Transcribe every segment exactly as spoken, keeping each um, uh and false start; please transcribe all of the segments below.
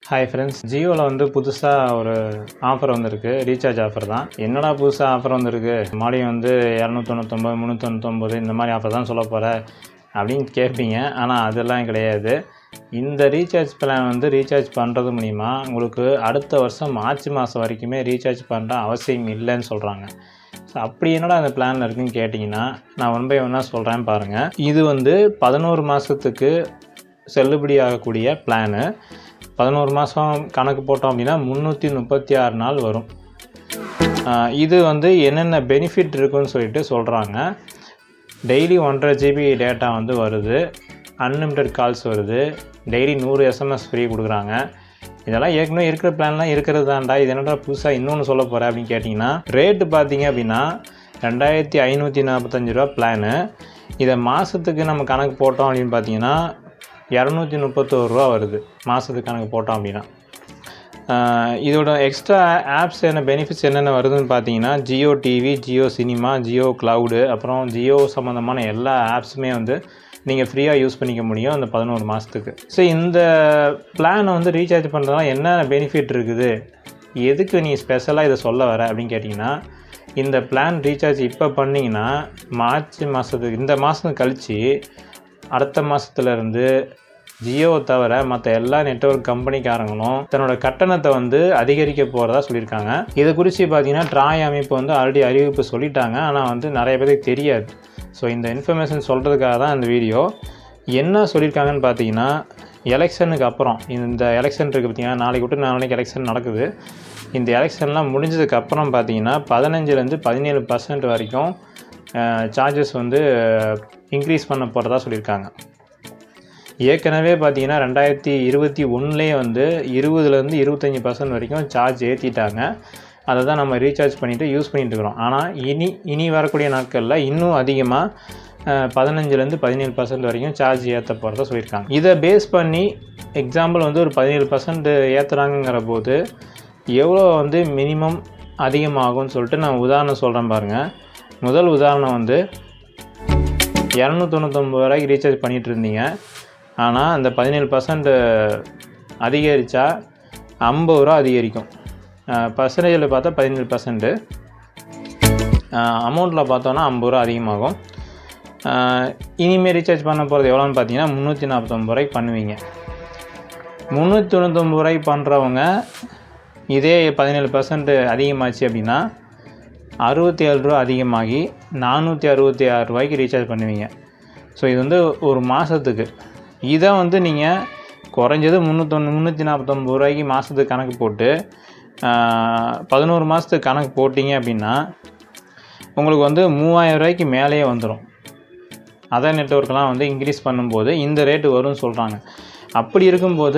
Hi friends, ஜியோவில் வந்து புதுசாக ஒரு ஆஃபர் வந்திருக்கு. ரீசார்ஜ் ஆஃபர் தான். என்னடா புதுசாக ஆஃபர் வந்திருக்கு, மறுபடியும் வந்து இரநூத்தி தொண்ணூத்தொம்பது முந்நூற்றி தொண்ணூத்தொம்பது இந்த மாதிரி ஆஃபர் தான் சொல்ல போகிற அப்படின்னு கேட்பீங்க. ஆனால் அதெல்லாம் கிடையாது. இந்த ரீசார்ஜ் பிளான் வந்து ரீசார்ஜ் பண்ணுறது மூலிமா உங்களுக்கு அடுத்த வருஷம் மார்ச் மாதம் வரைக்குமே ரீசார்ஜ் பண்ணுற அவசியம் இல்லைன்னு சொல்கிறாங்க. ஸோ அப்படி என்னடா அந்த பிளானில் இருக்குதுன்னு கேட்டிங்கன்னா, நான் ஒன் பை ஒன்னாக சொல்கிறேன் பாருங்கள். இது வந்து பதினோரு மாதத்துக்கு செல்லுபடி ஆகக்கூடிய பிளானு. பதினோரு மாதம் கணக்கு போட்டோம் அப்படின்னா முந்நூற்றி முப்பத்தி ஆறு நாள் வரும். இது வந்து என்னென்ன பெனிஃபிட் இருக்குன்னு சொல்லிட்டு சொல்கிறாங்க. டெய்லி ஒன்றரை ஜிபி டேட்டா வந்து வருது, அன்லிமிட்டெட் கால்ஸ் வருது, டெய்லி நூறு எஸ்எம்எஸ் ஃப்ரீ கொடுக்குறாங்க. இதெல்லாம் ஏற்கனவே இருக்கிற பிளான்லாம் இருக்கிறது தான்டா, இது என்னடா புதுசாக இன்னொன்று சொல்ல போகிறேன் அப்படின்னு கேட்டிங்கன்னா, ரேட்டு பார்த்தீங்க அப்படின்னா ரெண்டாயிரத்தி ஐநூற்றி நாற்பத்தஞ்சு ரூபா பிளானு. இதை மாதத்துக்கு நம்ம கணக்கு போட்டோம் அப்படின்னு பார்த்தீங்கன்னா இரநூத்தி முப்பத்தோரு ரூபா வருது மாதத்துக்கு கணக்கு போட்டோம் அப்படின்னா. இதோட எக்ஸ்ட்ரா ஆப்ஸ் என்ன பெனிஃபிட்ஸ் என்னென்ன வருதுன்னு பார்த்தீங்கன்னா, Jio TV, Jio cinema, Jio cloud, அப்புறம் ஜியோ சம்மந்தமான எல்லா ஆப்ஸுமே வந்து நீங்கள் ஃப்ரீயாக யூஸ் பண்ணிக்க முடியும் அந்த பதினோரு மாதத்துக்கு. ஸோ இந்த பிளானை வந்து ரீசார்ஜ் பண்ணுறதுனால என்ன பெனிஃபிட் இருக்குது, எதுக்கு நீ ஸ்பெஷலாக இதை சொல்ல வர அப்படின்னு கேட்டிங்கன்னா, இந்த பிளான் ரீசார்ஜ் இப்போ பண்ணிங்கன்னா மார்ச் மாதத்துக்கு இந்த மாதம் கழித்து அடுத்த மாதத்துலேருந்து ஜியோவை தவிர மற்ற எல்லா நெட்வொர்க் கம்பெனிக்காரங்களும் தன்னோட கட்டணத்தை வந்து அதிகரிக்க போகிறதா சொல்லியிருக்காங்க. இதை குறித்து பார்த்தீங்கன்னா ட்ராய் அமைப்பு வந்து ஆல்ரெடி அறிவிப்பு சொல்லிட்டாங்க. ஆனால் வந்து நிறைய பேருக்கு தெரியாது. ஸோ இந்த இன்ஃபர்மேஷன் சொல்கிறதுக்காக தான் இந்த வீடியோ. என்ன சொல்லியிருக்காங்கன்னு பார்த்தீங்கன்னா, எலெக்ஷனுக்கு அப்புறம் இந்த எலெக்ஷன் இருக்குது பார்த்தீங்கன்னா, நாளைக்கு விட்டு நாளைக்கு எலெக்ஷன் நடக்குது. இந்த எலெக்ஷன்லாம் முடிஞ்சதுக்கப்புறம் பார்த்தீங்கன்னா பதினஞ்சுலேருந்து பதினேழு பர்சன்ட் வரைக்கும் சார்ஜஸ் வந்து இன்க்ரீஸ் பண்ண போகிறதா சொல்லியிருக்காங்க. ஏற்கனவே பார்த்தீங்கன்னா ரெண்டாயிரத்தி இருபத்தி ஒன்றுலேயே வந்து இருபதுலேருந்து இருபத்தஞ்சி பர்சன்ட் வரைக்கும் சார்ஜ் ஏற்றிட்டாங்க. அதை தான் நம்ம ரீசார்ஜ் பண்ணிவிட்டு யூஸ் பண்ணிகிட்டு இருக்கிறோம். ஆனால் இனி இனி வரக்கூடிய நாட்களில் இன்னும் அதிகமாக பதினஞ்சுலேருந்து பதினேழு பர்சன்ட் வரைக்கும் சார்ஜ் ஏற்ற போகிறதா சொல்லியிருக்காங்க. இதை பேஸ் பண்ணி எக்ஸாம்பிள் வந்து ஒரு பதினேழு பர்சன்ட் ஏற்றுறாங்கிற போது எவ்வளோ வந்து மினிமம் அதிகமாகும்னு சொல்லிட்டு நான் உதாரணம் சொல்கிறேன் பாருங்கள். முதல் உதாரணம் வந்து இரநூத்தி தொண்ணூத்தொம்பது ரூபாய்க்கு ரீசார்ஜ் பண்ணிகிட்டு இருந்தீங்க. ஆனால் அந்த பதினேழு பர்சன்ட் அதிகரித்தா ஐம்பது ரூபா அதிகரிக்கும். பர்சன்டேஜில் பார்த்தா பதினேழு பர்சன்ட்டு, அமௌண்ட்டில் பார்த்தோன்னா ஐம்பது ரூபா அதிகமாகும். இனிமேல் ரீசார்ஜ் பண்ண போகிறது எவ்வளோன்னு பார்த்தீங்கன்னா முந்நூற்றி நாற்பத்தொம்பது ரூபாய்க்கு பண்ணுவீங்க. முந்நூற்றி தொண்ணூத்தொம்பது ரூபாய்க்கு பண்ணுறவங்க இதே பதினேழு பர்சன்ட் அதிகமாச்சு அப்படின்னா அறுபத்தி ஏழு ரூபா அதிகமாகி நானூற்றி அறுபத்தி ஆறு ரூபாய்க்கு ரீசார்ஜ் பண்ணுவீங்க. ஸோ இது வந்து ஒரு மாதத்துக்கு. இதை வந்து நீங்கள் குறைஞ்சது முந்நூற்றொன்று முந்நூற்றி நாற்பத்தொம்பது ரூபாய்க்கு மாதத்துக்கு கணக்கு போட்டு பதினோரு மாதத்துக்கு கணக்கு போட்டிங்க அப்படின்னா உங்களுக்கு வந்து மூவாயிரம் ரூபாய்க்கு மேலேயே வந்துடும். அதர் நெட்வொர்க்கெலாம் வந்து இன்க்ரீஸ் பண்ணும்போது இந்த ரேட்டு வரும்னு சொல்கிறாங்க. அப்படி இருக்கும்போது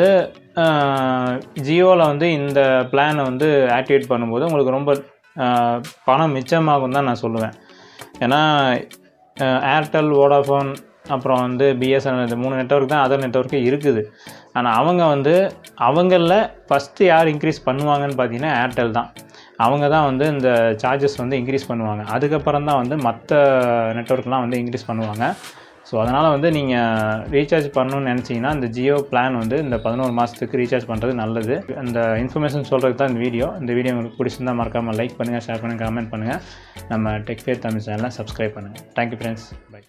ஜியோவில் வந்து இந்த பிளானை வந்து ஆக்டிவேட் பண்ணும்போது உங்களுக்கு ரொம்ப பணம் மிச்சமாகும் தான் நான் சொல்லுவேன். ஏன்னா ஏர்டெல், வோடாஃபோன், அப்புறம் வந்து பிஎஸ்என்எல் இந்த மூணு நெட்வொர்க் தான் அதர் நெட்வொர்க்கு இருக்குது. ஆனால் அவங்க வந்து அவங்களில் ஃபஸ்ட்டு யார் இன்க்ரீஸ் பண்ணுவாங்கன்னு பார்த்தீங்கன்னா ஏர்டெல் தான். அவங்க தான் வந்து இந்த சார்ஜஸ் வந்து இன்க்ரீஸ் பண்ணுவாங்க. அதுக்கப்புறம் தான் வந்து மற்ற நெட்வொர்க்லாம் வந்து இன்க்ரீஸ் பண்ணுவாங்க. ஸோ அதனால் வந்து நீங்கள் ரீசார்ஜ் பண்ணணும்னு நினச்சிங்கன்னா இந்த ஜியோ பிளான் வந்து இந்த பதினோரு மாதத்துக்கு ரீசார்ஜ் பண்ணுறது நல்லது. அந்த இன்ஃபர்மேஷன் சொல்கிறதுக்கு தான் இந்த வீடியோ. இந்த வீடியோ உங்களுக்கு பிடிச்சிருந்தால் மறக்காமல் லைக் பண்ணுங்கள், ஷேர் பண்ணுங்கள், கமெண்ட் பண்ணுங்கள். நம்ம டெக் ஃபேர் தமிழ் சேனலை சப்ஸ்கிரைப் பண்ணுங்கள். Thank you friends, by.